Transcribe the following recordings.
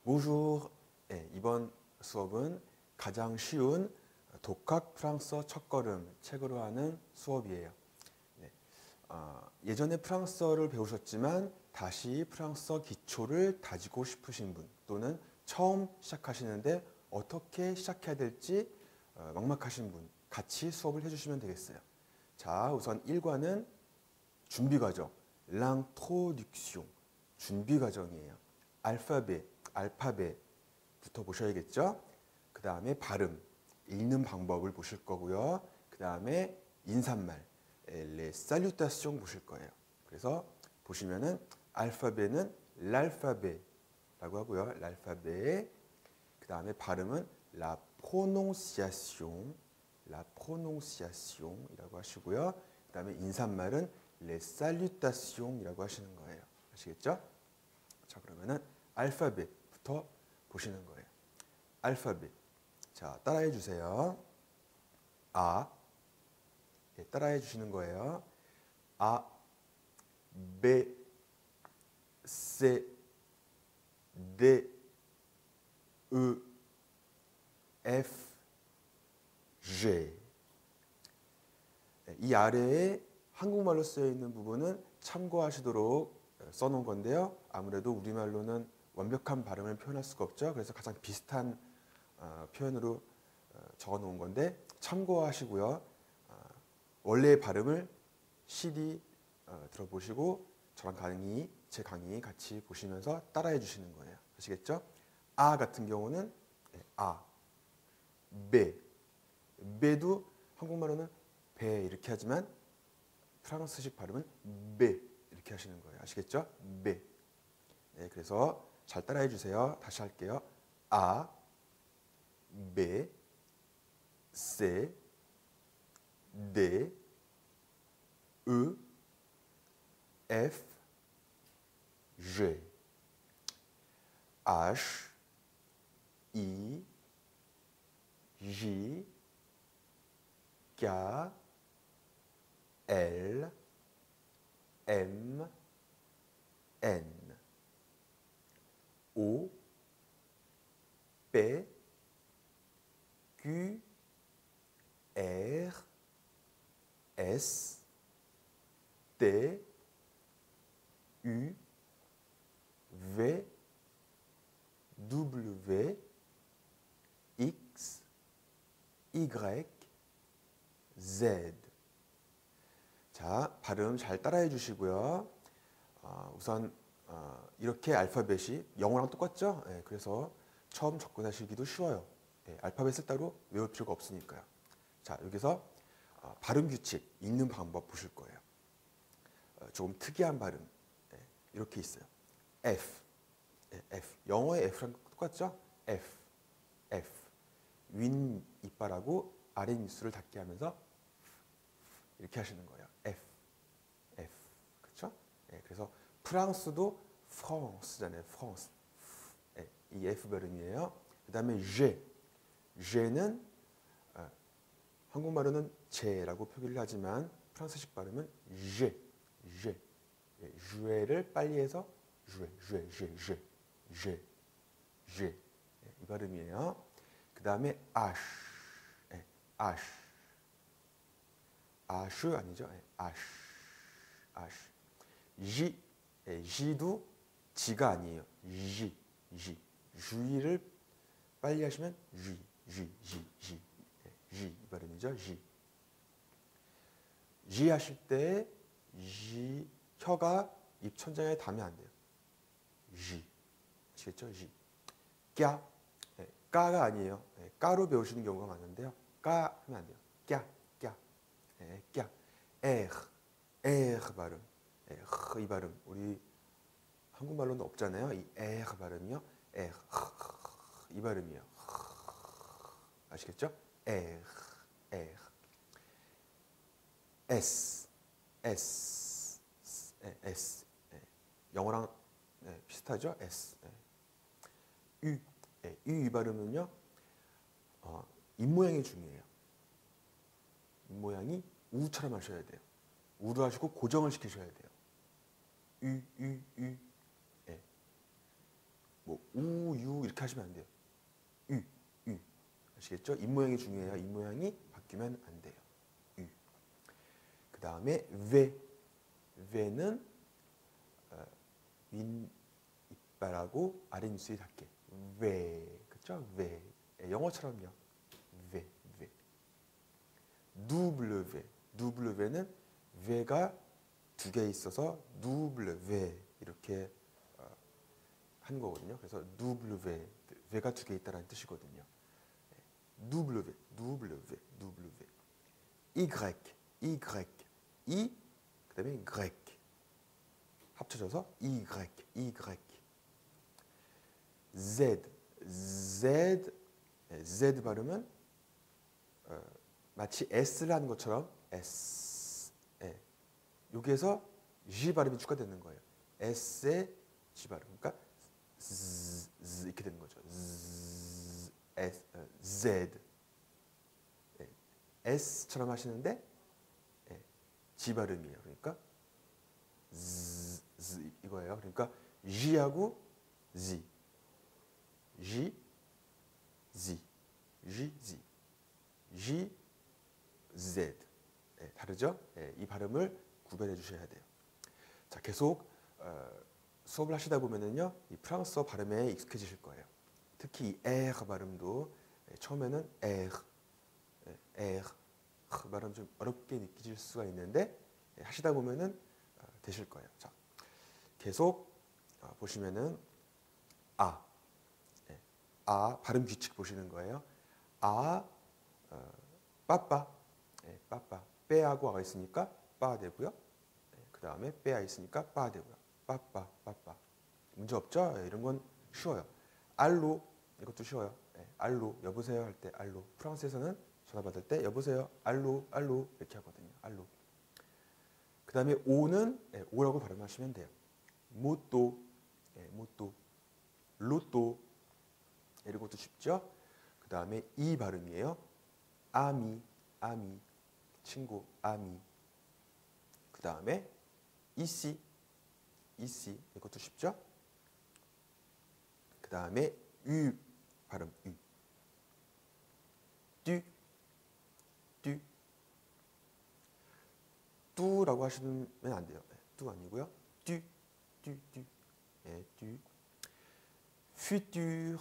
Bonjour. 이번 수업은 가장 쉬운 독학 프랑스어 첫걸음 책으로 하는 수업이에요. 예전에 프랑스어를 배우셨지만 다시 프랑스어 기초를 다지고 싶으신 분 또는 처음 시작하시는데 어떻게 시작해야 될지 막막하신 분 같이 수업을 해주시면 되겠어요. 자, 우선 1과는 준비 과정, l'introduction, 준비 과정이에요. 알파벳부터 보셔야겠죠. 그 다음에 발음, 읽는 방법을 보실 거고요. 그 다음에 인사말, les salutations 보실 거예요. 그래서 보시면은 알파벳은 l'alphabet라고 하고요. l'alphabet. 그 다음에 발음은 la prononciation이라고 하시고요. 그 다음에 인사말은 les salutations이라고 하시는 거예요. 아시겠죠? 자, 그러면은 알파벳부터 보시는 거예요. 알파벳. 자, 따라해 주세요. 아. 따라해 주시는 거예요. A, B, C, D, E, F, G. 이 아래에 한국말로 쓰여 있는 부분은 참고하시도록 써놓은 건데요. 아무래도 우리말로는 완벽한 발음을 표현할 수가 없죠. 그래서 가장 비슷한 표현으로 적어 놓은 건데 참고하시고요. 원래의 발음을 CD 들어보시고 저랑 제 강의 같이 보시면서 따라해 주시는 거예요. 아시겠죠? 아 같은 경우는 아, 베도 한국말로는 배 이렇게 하지만 프랑스식 발음은 베 이렇게 하시는 거예요. 아시겠죠? 베. 네, 그래서 잘 따라해 주세요. 다시 할게요. 아, 베, 세, D, E, F, G, H, I, J, K, L, M, N, O, P, Q, R, S, T, U, V, W, X, Y, Z. 자, 발음 잘 따라해 주시고요. 우선 이렇게 알파벳이 영어랑 똑같죠? 그래서 처음 접근하시기도 쉬워요. 알파벳을 따로 외울 필요가 없으니까요. 자, 여기서 발음 규칙, 읽는 방법 보실 거예요. 조금 특이한 발음 이렇게 있어요. F, 영어의 F랑 똑같죠? F, 윈 이빨하고 아래 입술을 닫게 하면서 이렇게 하시는 거예요. F, 그렇죠? 그래서 프랑스도 프랑스잖아요. 프랑스. 이 F 발음이에요. 그 다음에 G는 한국말로는 제라고 표기를 하지만 프랑스식 발음은 G를 빨리 해서 G. 이 발음이에요. 그 다음에 H 아니죠? G도 G가 아니에요. G를 빨리 하시면 G. 이 발음이죠. G 하실 때 혀가 입 천장에 닿으면 안 돼요. 아시겠죠? 까가 아니에요. 까로 배우시는 경우가 많은데요. 까 하면 안 돼요. 발음. 이 발음. 우리 한국말로는 없잖아요. 이 발음이요. 이 발음이요. 아시겠죠? S. 영어랑 비슷하죠? S. 이 발음은요. 입 모양이 중요해요. 입 모양이 우처럼 하셔야 돼요. 우로 하시고 고정을 시키셔야 돼요. 뭐 우, 유 이렇게 하시면 안 돼요. 유, 유. 아시겠죠? 입 모양이 중요해요. 입 모양이 바뀌면 안 돼요. 유. 그 다음에 왜는 윈 이빨하고 아래 입술이 닿게. 그렇죠? 왜. 영어처럼요. 왜. 누블레는 왜가 두 개 있어서 누블레 이렇게 한 거거든요. 그래서 누블레 왜가 두 개 있다라는 뜻이거든요. 누블레 y 그다음에 grec 합쳐져서 y z 발음은 마치 S를 하는 것처럼 S. 여기에서 G 발음이 추가되는 거예요. S의 G 발음. 그러니까 Z 이렇게 되는 거죠. Z. S처럼 하시는데 G 발음이에요. 그러니까 Z 이거예요. 그러니까 G하고 Z. G, Z. 다르죠? 이 발음을 구별해 주셔야 돼요. 자, 계속 수업을 하시다 보면은요, 이 프랑스어 발음에 익숙해지실 거예요. 특히 이 R 발음도 처음에는 R 발음 좀 어렵게 느끼실 수가 있는데 하시다 보면은 되실 거예요. 자, 계속 보시면은 발음 규칙 보시는 거예요. 빠빠, 빠빠. 빼하고 아가 있으니까 빠 되고요. 그 다음에 빼아 있으니까 빠 되고요. 빠빠. 문제 없죠? 이런 건 쉬워요. 알로 이것도 쉬워요. 알로 여보세요 할 때 알로. 프랑스에서는 전화 받을 때 여보세요 알로 이렇게 하거든요. 알로. 그 다음에 오는 오라고 발음하시면 돼요. 모또, 로또 이런 것도 쉽죠? 그 다음에 이 발음이에요. 아미, 친구, 아미. 그 다음에 이씨, 이것도 쉽죠? 그 다음에 유 발음, 유. 뚜라고 하시면 안 돼요. 뚜 아니고요. 뚜. futur.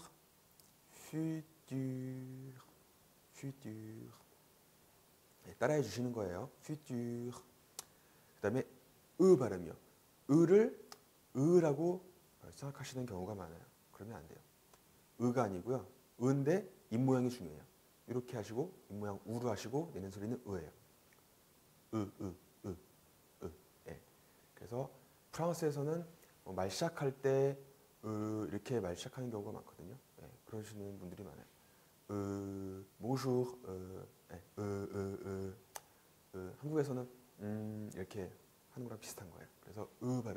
따라해 주시는 거예요. futur. 그다음에 발음이요. 을을 으라고 생각하시는 경우가 많아요. 그러면 안 돼요. 으가 아니고요. 으인데 입 모양이 중요해요. 이렇게 하시고 입 모양 우로 하시고 내는 소리는 으예요. 그래서 프랑스에서는 말 시작할 때 이렇게 말 시작하는 경우가 많거든요. 그러시는 분들이 많아요. bonjour, 한국에서는 이렇게 하는 거랑 비슷한 거예요. 그래서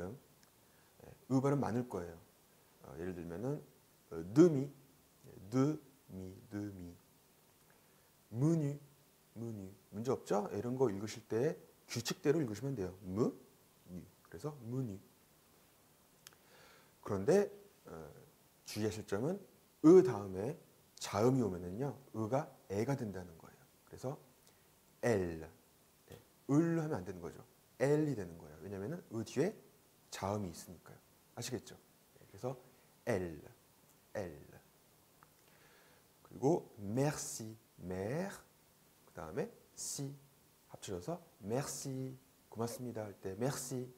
발음 많을 거예요. 예를 들면은 드미, menu 문제 없죠? 이런 거 읽으실 때 규칙대로 읽으시면 돼요. 그래서 menu. 그런데 주의하실 점은 다음에 자음이 오면은요, 가 애가 된다는 거예요. 그래서 L, 을로 하면 안 되는 거죠. L이 되는 거예요. 왜냐면은 뒤에 자음이 있으니까요. 아시겠죠? 그래서 L. 그리고 merci, mer. 그 다음에 si 합쳐져서 merci, 고맙습니다 할 때 merci.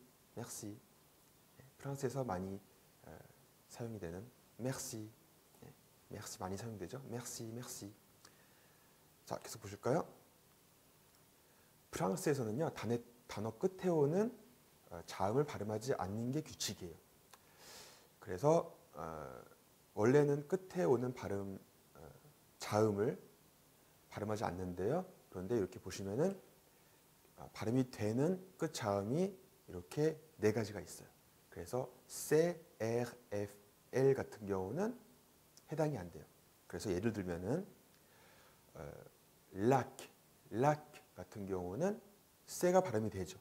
프랑스에서 많이 사용이 되는 merci 많이 사용되죠. merci. 자, 계속 보실까요? 프랑스에서는요, 단어 끝에 오는 자음을 발음하지 않는 게 규칙이에요. 그래서 원래는 끝에 오는 자음을 발음하지 않는데요. 그런데 이렇게 보시면은 발음이 되는 끝 자음이 이렇게 네 가지가 있어요. 그래서 C, R, F, L 같은 경우는 해당이 안 돼요. 그래서 예를 들면은 lac 같은 경우는 C가 발음이 되죠.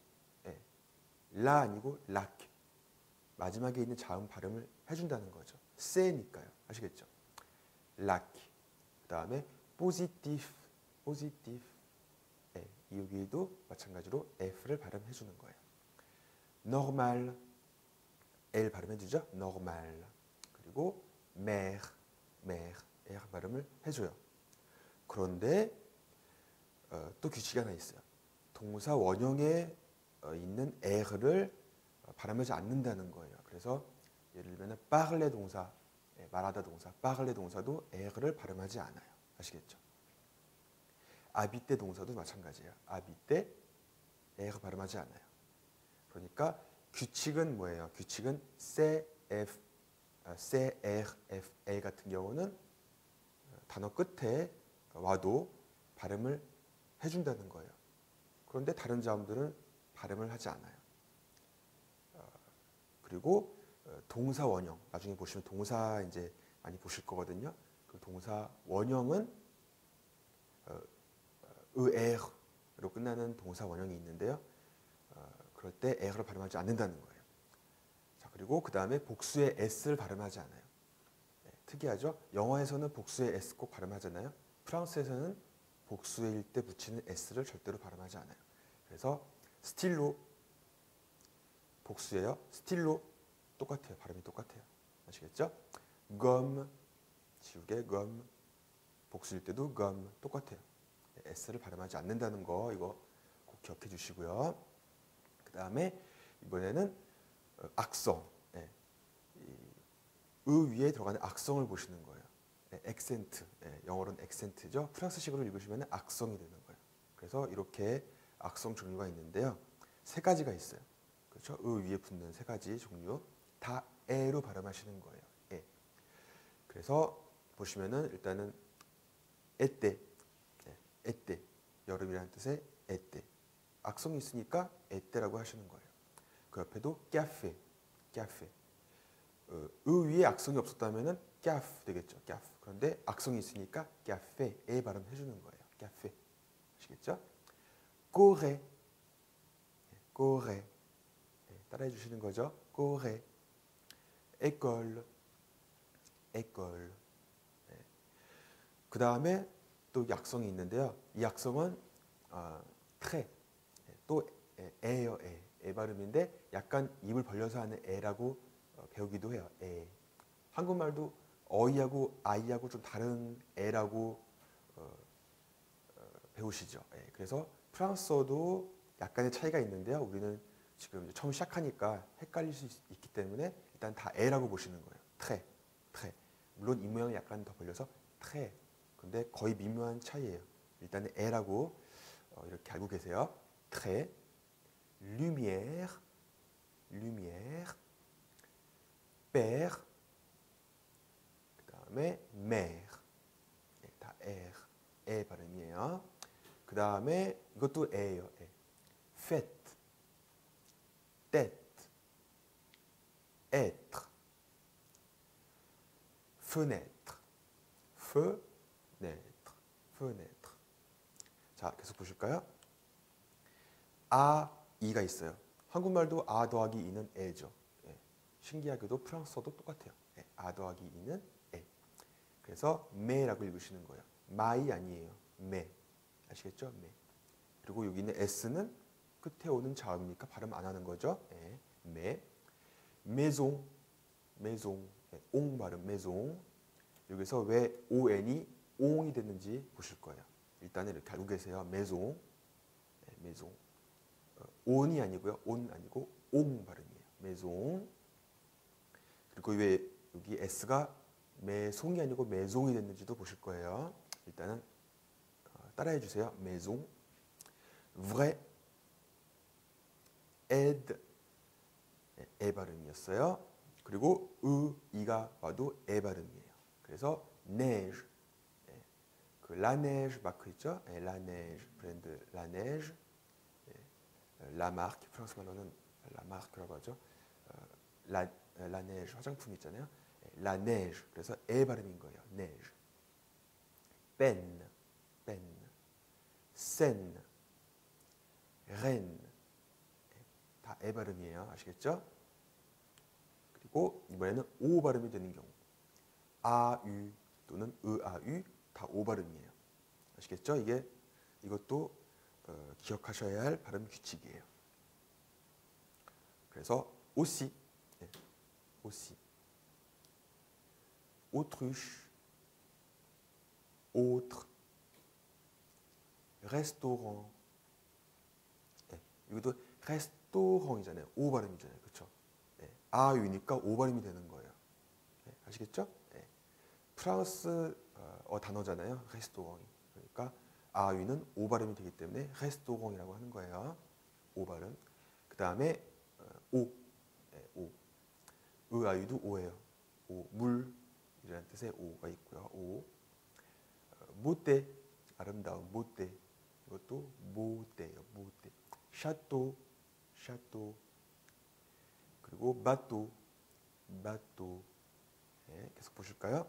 라 아니고 lac. 마지막에 있는 자음 발음을 해준다는 거죠. C니까요. 아시겠죠? lac. 그 다음에 positif, positif. 예, 여기도 마찬가지로 F를 발음해 주는 거예요. normal, L 발음해 주죠. normal. 그리고 mer, mer, R 발음을 해줘요. 그런데 또 규칙이 하나 있어요. 동사 원형에 있는 R을 발음하지 않는다는 거예요. 그래서 예를 들면 parler 동사, 말하다 동사, parler 동사도 R을 발음하지 않아요. 아시겠죠? habiter 동사도 마찬가지예요. habiter, R 발음하지 않아요. 그러니까 규칙은 뭐예요? 규칙은 CF, CRFA 같은 경우는 단어 끝에 와도 발음을 해준다는 거예요. 그런데 다른 자음들은 발음을 하지 않아요. 그리고 동사 원형, 나중에 보시면 동사 이제 많이 보실 거거든요. 그 동사 원형은 의에로 끝나는 동사 원형이 있는데요. 그럴 때 에를 발음하지 않는다는 거예요. 자, 그리고 그 다음에 복수의 s를 발음하지 않아요. 네, 특이하죠? 영어에서는 복수의 s 꼭 발음하잖아요. 프랑스에서는 복수일 때 붙이는 s를 절대로 발음하지 않아요. 그래서 스틸로 복수예요. 스틸로 똑같아요. 발음이 똑같아요. 아시겠죠? gum 지우개 gum 복수일 때도 gum 똑같아요. s를 발음하지 않는다는 거 이거 꼭 기억해 주시고요. 그 다음에 이번에는 악성, 의 위에 들어가는 악성을 보시는 거예요. 액센트, 영어로는 액센트죠. 프랑스식으로 읽으시면 악성이 되는 거예요. 그래서 이렇게 악성 종류가 있는데요. 세 가지가 있어요. 그렇죠? 의 위에 붙는 세 가지 종류 다 에로 발음하시는 거예요. 에. 그래서 보시면은 일단은 에때, 에때 여름이라는 뜻의 에때 악성이 있으니까 에때라고 하시는 거예요. 그 옆에도 까페, 까페. 의 위에 악성이 없었다면은 까프 되겠죠. 까프. 그런데 악성이 있으니까 까페에 발음해 주는 거예요. 까페. 아시겠죠? 꼬레, 꼬레. 따라해 주시는 거죠. 꼬레. école, école. 그 다음에 또 약성이 있는데요. 이 약성은 très, 또 에예요. 에 발음인데 약간 입을 벌려서 하는 에라고 배우기도 해요. 에. 한국말도 어이하고 아이하고 좀 다른 에라고 배우시죠. 그래서 프랑스어도 약간의 차이가 있는데요. 우리는 지금 처음 시작하니까 헷갈릴 수 있기 때문에 일단 다 에라고 보시는 거예요. très, très. 물론 이 모양을 약간 더 벌려서 très. 근데 거의 미묘한 차이예요. 일단은 에라고 이렇게 알고 계세요. très, lumière, lumière, père, 그 다음에 mère, 다 에 발음이에요. 그 다음에 이것도 에예요. fête, tête, être, fenêtre, fenêtre, fenêtre. 자, 계속 보실까요? 아, 이가 있어요. 한국말도 아 더하기 이는 에죠. 신기하게도 프랑스어도 똑같아요. 아 더하기 이는 에. 그래서 메라고 읽으시는 거예요. 마이 아니에요. 메. 아시겠죠? 메. 그리고 여기 있는 s는 끝에 오는 자음이니까 발음 안 하는 거죠. 메. maison, maison. 옹 발음 maison. 여기서 왜 on이 옹이 됐는지 보실 거예요. 일단은 이렇게 알고 계세요. maison, maison. 온이 아니고요. 온 아니고 옹 발음이에요. maison. 그리고 왜 여기 s가 매송이 아니고 매송이 됐는지도 보실 거예요. 일단은 따라해 주세요. maison, vrai, aide, 에 발음이었어요. 그리고 이가 와도 에 발음이에요. 그래서 neige, 그 la neige 마크 있죠? la neige 브랜드 la neige, la marque 프랑스 말로는 la marque라고 하죠. la neige 화장품 있잖아요. la neige 그래서 에 발음인 거예요. neige. peine, peine, Seine, Rennes 다 에 발음이에요. 아시겠죠? 그리고 이번에는 오 발음이 되는 경우 아, 유 또는 아, 유 다 오 발음이에요. 아시겠죠? 이것도 기억하셔야 할 발음 규칙이에요. 그래서 aussi, 네, aussi, autruche, autre, restaurant. 네, 이것도 restaurant이잖아요. 오 발음이잖아요. 그렇죠? 네, 아유니까 오 발음이 되는 거예요. 네, 아시겠죠? 네. 프랑스 단어잖아요. restaurant. 그러니까 아유는 오 발음이 되기 때문에 restaurant이라고 하는 거예요. 오 발음. 그 다음에 오, 네, 오. 아유도 오예요. 오, 물이라는 뜻의 오가 있고요. 오. 모떼, 아름다운 모떼. 이것도 모떼예요. 모떼. 샤또, 샤또. 그리고 바또, 바또. 네, 계속 보실까요?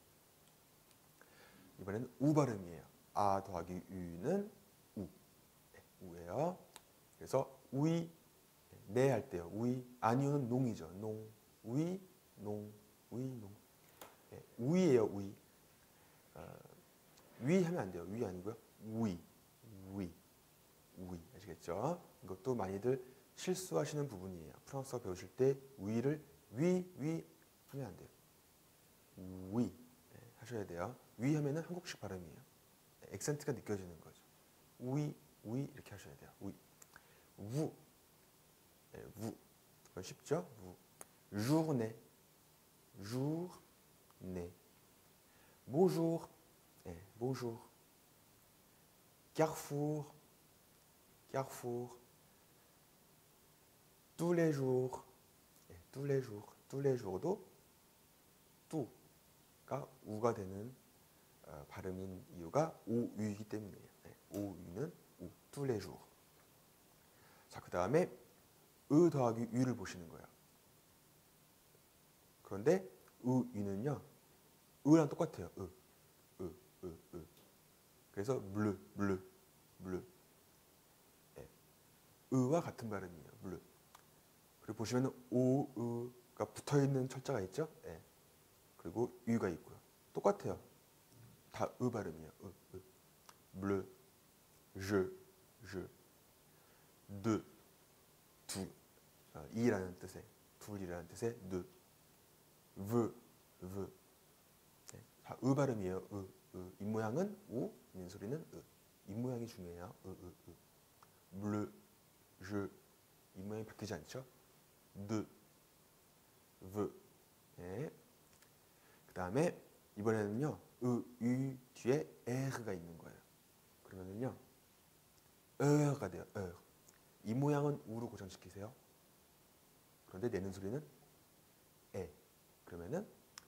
이번에는 우 발음이에요. 아 더하기 유는 우. 네, 우예요. 그래서 우이, 네 할 때요. 우이, 아니오는 농이죠. 농, 우이, 농, 우이, 농. 네, 우이예요. 우이. 위 하면 안 돼요. 위 아니고요. 우이, 우이, 우이. 아시겠죠? 이것도 많이들 실수하시는 부분이에요. 프랑스어 배우실 때 우이를 위 하면 안 돼요. 위 네, 하셔야 돼요. 위 하면은 한국식 발음이에요. 네, 액센트가 느껴지는 거죠. 위 이렇게 하셔야 돼요. 위, 우, 네, 우. 이건 쉽죠? 우. journée, journée. bonjour, 네, bonjour. carrefour, carrefour. tous les jours, 네, tous les jours, tous les jours,도 뚜가 우가 되는 발음인 이유가 오유이기 때문이에요. 네, 오유는 우, tous les jours. 자, 그 다음에 더하기 유를 보시는 거예요. 그런데 유는요, 랑 똑같아요. 그래서 bleu. 네, 와 같은 발음이에요. bleu. 그리고 보시면 오가 붙어 있는 철자가 있죠. 네. 그리고 유가 있고요. 똑같아요. 다 발음이에요. bleu, je, deux, 두, 이라는 뜻의 둘이라는 뜻의 deux, veux. 네, 다 발음이에요. 입 모양은 우, 있는 소리는 입 모양이 중요해요. bleu, je, 입 모양이 바뀌지 않죠. deux, veux. 네. 그 다음에 이번에는요, 유 뒤에 에르가 있는 거예요. 그러면은요, 가 돼요. 이 모양은 우로 고정시키세요. 그런데 내는 소리는 에. 그러면은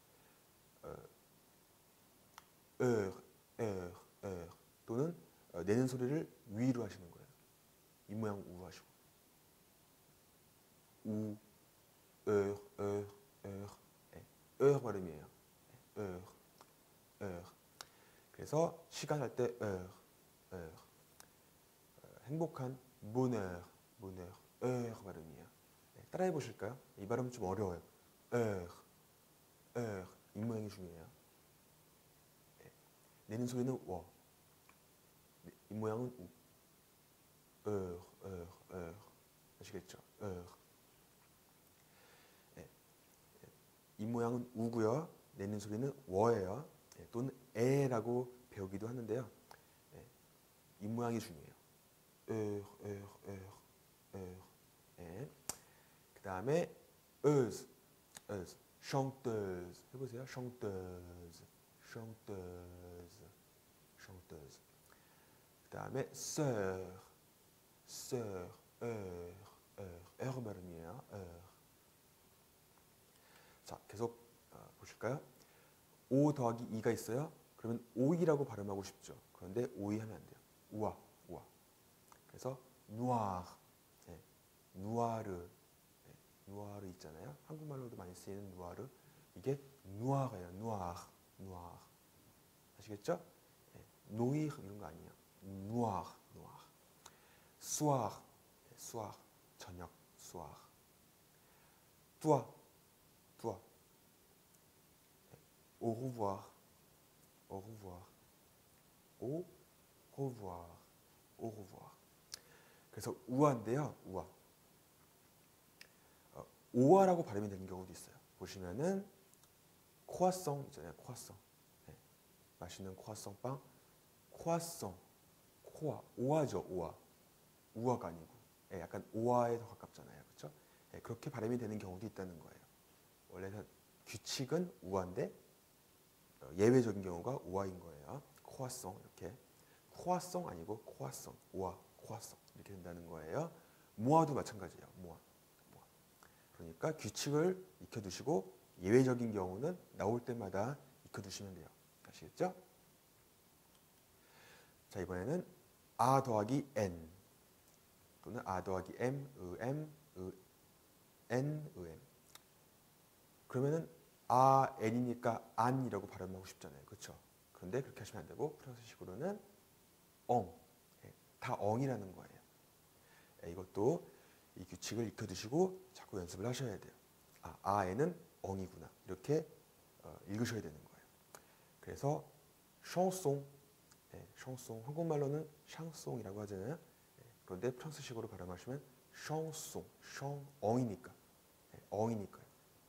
또는 내는 소리를 위로 하시는 거예요. 이 모양 우 하시고 우, 발음이에요. 그래서 시간 할 때 행복한 bonheur 발음이에요. 네, 따라해 보실까요? 이 발음은 좀 어려워요. 입 모양이 중요해요. 네, 내는 소리는 워. 네, 입 모양은 우. 아시겠죠? 네, 입 모양은 우고요. 내는 소리는 워예요. 네, 또는 에라고 배우기도 하는데요. 네, 입 모양이 중요해요. 네. 그 다음에 chanteuse 해보세요. chanteuse. 그 다음에 sœur 발음이에요. 자, 계속 보실까요? 오 더하기 이가 있어요. 그러면 오이라고 발음하고 싶죠. 그런데 오이 하면 안 돼요. 우아. 그래서 noir, 네, 누아르, 네, 누아르 있잖아요. 한국말로도 많이 쓰이는 누아르. 이게 누아르예요. 누아르. 아시겠죠? 네, 노이르 이런 거 아니에요. 누아르. soir, 네, 저녁, soir. toi. 네, au revoir, au revoir, au revoir, au revoir. 그래서 우아인데요. 우아. 오아라고 발음이 되는 경우도 있어요. 보시면은 코아송 있잖아요. 코아송. 네. 맛있는 코아송 빵. 코아송. 코아. 오아죠. 오아. 우아가 아니고. 네, 약간 오아에 더 가깝잖아요. 그렇죠? 네, 그렇게 발음이 되는 경우도 있다는 거예요. 원래 규칙은 우아인데 예외적인 경우가 오아인 거예요. 코아송 이렇게. 코아송 아니고 코아송. 오아. 코아송 이렇게 된다는 거예요. 모아도 마찬가지예요. 모아. 그러니까 규칙을 익혀두시고 예외적인 경우는 나올 때마다 익혀두시면 돼요. 아시겠죠? 자, 이번에는 아 더하기 n 또는 아 더하기 m, m, n, m. 그러면은 아 n이니까 안이라고 발음하고 싶잖아요. 그렇죠? 그런데 그렇게 하시면 안 되고 프랑스식으로는 엉. 다 엉이라는 거예요. 이것도 이 규칙을 익혀두시고 자꾸 연습을 하셔야 돼요. 아에는 엉이구나. 이렇게 읽으셔야 되는 거예요. 그래서 샹송, 샹송, 한국말로는 샹송이라고 하잖아요. 그런데 프랑스식으로 발음하시면 샹송, 샹, 엉이니까, 엉이니까요.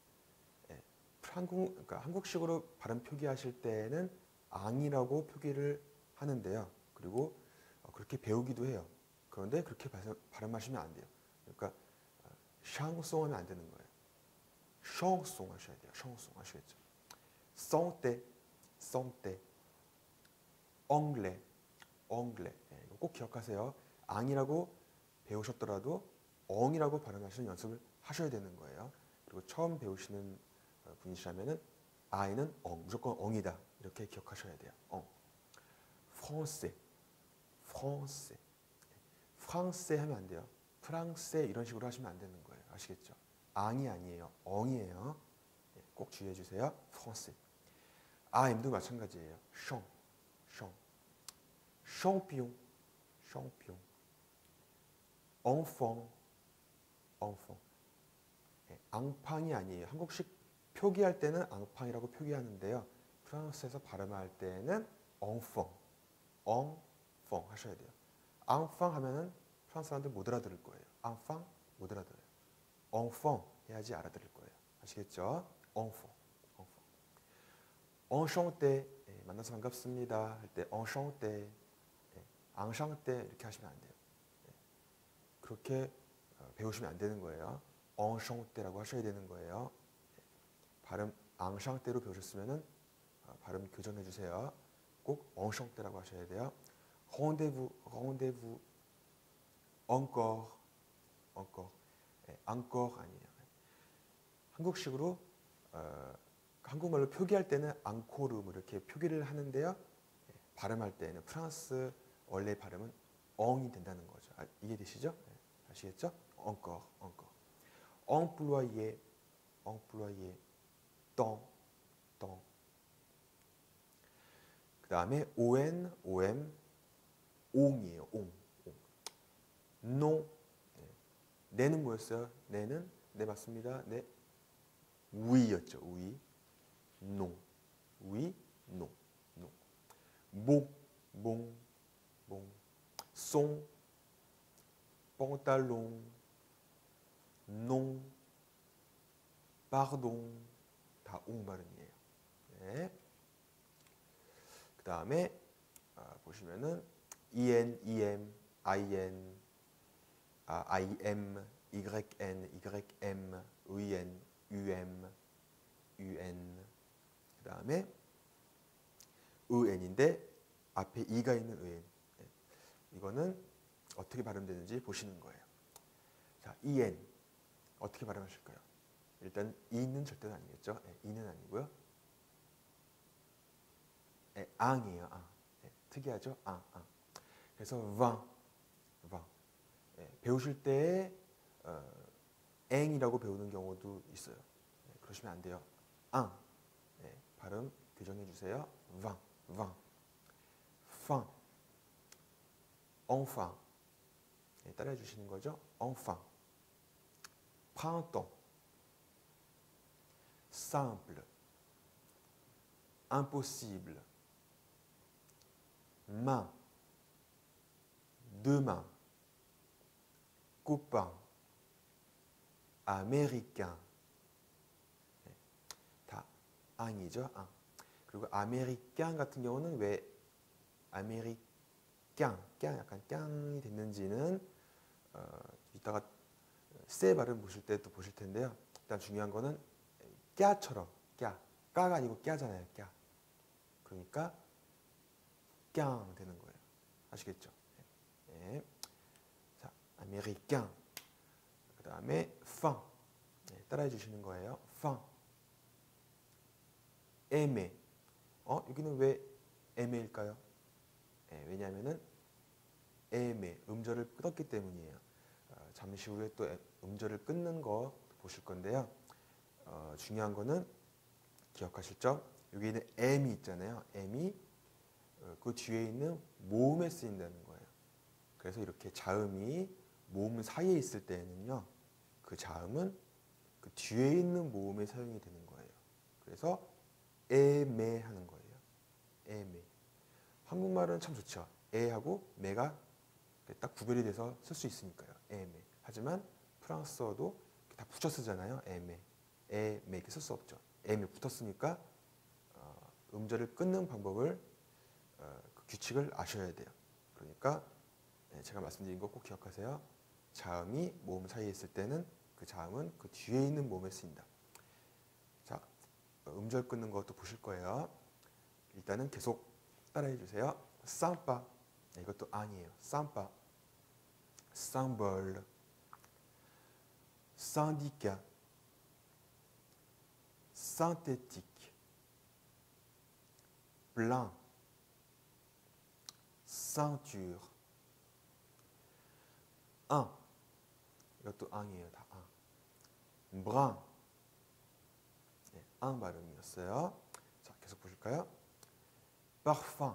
그러니까 한국식으로 발음 표기하실 때는 앙이라고 표기를 하는데요. 그리고 그렇게 배우기도 해요. 그런데 그렇게 발음하시면 안 돼요. 그러니까 샹송 하면 안 되는 거예요. 샹송 하셔야 돼요. 샹송 아시겠죠? 썽때, 썽때, 엉레, 엉레. 이거 꼭 기억하세요. 앙이라고 배우셨더라도 엉이라고 발음하시는 연습을 하셔야 되는 거예요. 그리고 처음 배우시는 분이시라면은 아이는 엉, 무조건 엉이다. 이렇게 기억하셔야 돼요. 엉. 프랑세, 프랑세. 프랑세 하면 안 돼요. 프랑세 이런 식으로 하시면 안 되는 거예요. 아시겠죠? 앙이 아니에요. 엉이에요. 꼭 주의해 주세요. 프랑세. 아임도 마찬가지예요. 숑, 숑. 숑피용, 숑피용. 엉펑, 엉펑. 앙팡이 아니에요. 한국식 표기할 때는 앙팡이라고 표기하는데요. 프랑스에서 발음할 때는 엉펑, 엉펑 하셔야 돼요. 앙팡 하면은 프랑스 사람들 못 알아들을 거예요. 앙팡 못 알아들어요. 엉펑 해야지 알아들을 거예요. 아시겠죠? 엉펑, 엉펑. 엉샹떼 만나서 반갑습니다 할 때 엉샹떼, 앙샹떼 이렇게 하시면 안 돼요. 그렇게 배우시면 안 되는 거예요. 엉샹떼라고 하셔야 되는 거예요. 발음 앙샹떼로 배우셨으면은 발음 교정해 주세요. 꼭 엉샹떼라고 하셔야 돼요. rendez-vous, rendez-vous, encore, encore, encore 아니에요. 한국식으로 한국말로 표기할 때는 앙코르 뭐 이렇게 표기를 하는데요. 발음할 때는 프랑스 원래 발음은 엉이 된다는 거죠. 이해되시죠? 아시겠죠? encore, encore. employé, employé, temps, temps. 그 다음에 on, om, 옹이에요. 옹, 옹. non. 네는 뭐였어요? 네는 네 맞습니다. 네. 위였죠. 위. non. 위, non. non. bon, bon, bon. son, pantalon, non, pardon. 다 옹 발음이에요. 네. 그 다음에 보시면은 en, em, in, im, yn, ym, yn, un. 그 다음에 은인데 앞에 이가 있는 은. 이거는 어떻게 발음되는지 보시는 거예요. 자, en 어떻게 발음하실까요? 일단 이는 절대는 아니겠죠. 이는 아니고요. 앙이에요. 앙. 특이하죠? 앙, 앙. 그래서 vin, vin. 배우실 때에 앵이라고 배우는 경우도 있어요. 그러시면 안 돼요. 앙. 발음 교정해 주세요. vin, vin. fin, enfin. 따라해 주시는 거죠. enfin. printemps. simple. impossible, main, demain, copain, américain. 네, 다 앙이죠. 앙. 그리고 아메리칸 같은 경우는 왜 아메리깡, 깡 약간 깡이 됐는지는 이따가 세 발음 보실 때 또 보실 텐데요. 일단 중요한 거는 꺄처럼 꺄, 까가 아니고 꺄잖아요. 꺄. 그러니까 깡 되는 거예요. 아시겠죠? 네. 자, 아메리칸. 그 다음에 fin. 네, 따라해 주시는 거예요. fin. aimer. 여기는 왜 aimer일까요? 네, 왜냐하면은 aimer, 음절을 끊었기 때문이에요. 잠시 후에 또 음절을 끊는 거 보실 건데요. 중요한 거는 기억하실 점, 여기 있는 m이 있잖아요. m이 그 뒤에 있는 모음에 쓰인다는 거예요. 그래서 이렇게 자음이 모음 사이에 있을 때에는요, 그 자음은 그 뒤에 있는 모음에 사용이 되는 거예요. 그래서 에메 하는 거예요. 에메. 한국말은 참 좋죠. 에하고 메가 딱 구별이 돼서 쓸 수 있으니까요. 에메. 하지만 프랑스어도 다 붙여 쓰잖아요. 에메. 에메 이렇게 쓸 수 없죠. 에메 붙었으니까 음절을 끊는 방법을 그 규칙을 아셔야 돼요. 그러니까 제가 말씀드린 거 꼭 기억하세요. 자음이 모음 사이에 있을 때는 그 자음은 그 뒤에 있는 모음에 쓰인다. 자, 음절 끊는 것도 보실 거예요. 일단은 계속 따라해 주세요. 쌈바. 이것도 아니에요. 쌈바. 쌈벌. syndicat, synthétique, plein, ceinture, un, 이것도 앙이에요. 다 앙. brun, 네, 앙 발음이었어요. 자, 계속 보실까요? parfum,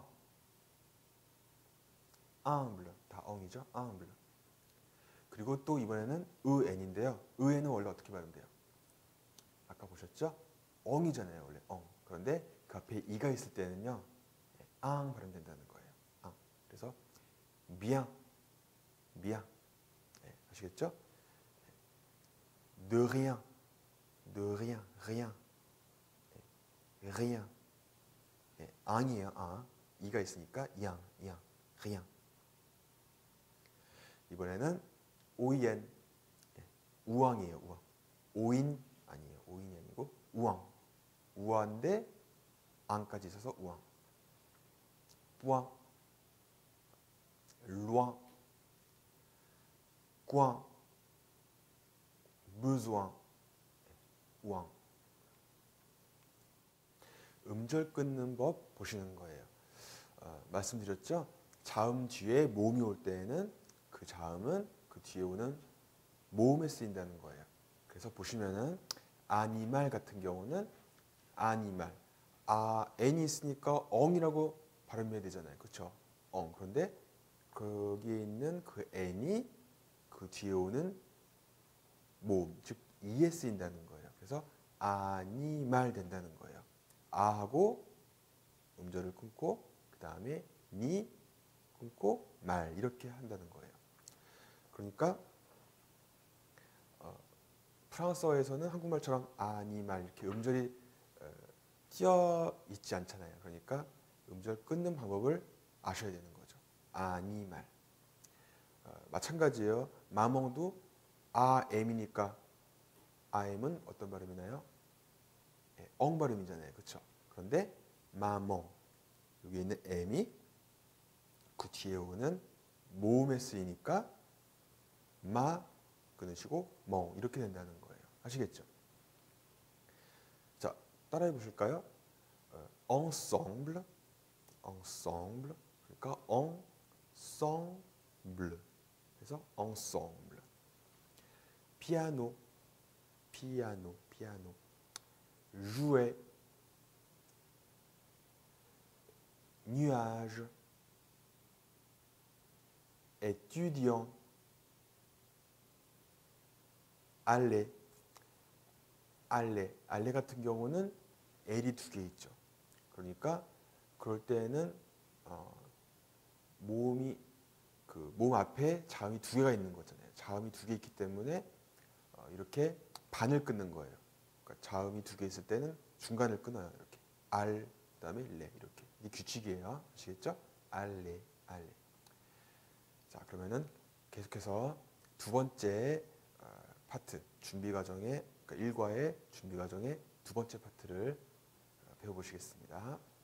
humble, 다 엉이죠. humble. 그리고 또 이번에는 의엔인데요. 의엔은 원래 어떻게 발음돼요? 아까 보셨죠? 엉이잖아요, 원래 엉. 그런데 그 앞에 이가 있을 때는요, 앙 발음된다는 거예요. 앙. 그래서 bien, bien. 네, 아시겠죠? de rien, de rien, rien, rien. 네, 앙이에요, 앙. 이가 있으니까 양, 양, rien. 이번에는 오이엔, 우왕이에요, 우왕. 오인 아니에요, 오인이 아니고 우왕. 우왕인데 앙까지 있어서 우왕. point, loin, coin, besoin, 우왕. 음절 끊는 법 보시는 거예요. 말씀드렸죠? 자음 뒤에 모음이 올 때에는 그 자음은 그 뒤에 오는 모음에 쓰인다는 거예요. 그래서 보시면은 아니말 같은 경우는 아니말, n이 있으니까 엉이라고 발음해야 되잖아요. 그렇죠? 엉. 그런데 거기에 있는 그 n이 그 뒤에 오는 모음, 즉 이에 쓰인다는 거예요. 그래서 아니말 된다는 거예요. 아하고 음절을 끊고 그 다음에 니 끊고 말 이렇게 한다는 거예요. 그러니까 프랑스어에서는 한국말처럼 아니말 이렇게 음절이 띄어 있지 않잖아요. 그러니까 음절 끊는 방법을 아셔야 되는 거죠. 아니말. 마찬가지예요. 마몽도 아엠이니까 아엠은 어떤 발음이나요? 엉 발음이잖아요. 그렇죠? 그런데 마몽 여기 있는 M이 그 뒤에 오는 모음에 쓰이니까 마 끊으시고 멍 이렇게 된다는 거예요. 아시겠죠? 자, 따라해 보실까요? ensemble, ensemble. 그러니까 ensemble. 그래서 ensemble. piano, piano, piano. jouer, nuage, étudiant, aller, aller. aller 같은 경우는 L이 두 개 있죠. 그러니까 그럴 때에는 모음이 그 모음 앞에 자음이 두 개가 있는 거잖아요. 자음이 두 개 있기 때문에 이렇게 반을 끊는 거예요. 그러니까 자음이 두 개 있을 때는 중간을 끊어요. 이렇게 알 그다음에 레 이렇게. 이 규칙이에요. 아시겠죠? 알레 알레. 자, 그러면은 계속해서 두 번째 파트 준비 과정의 그러니까 일과의 준비 과정의 두 번째 파트를 배워보시겠습니다.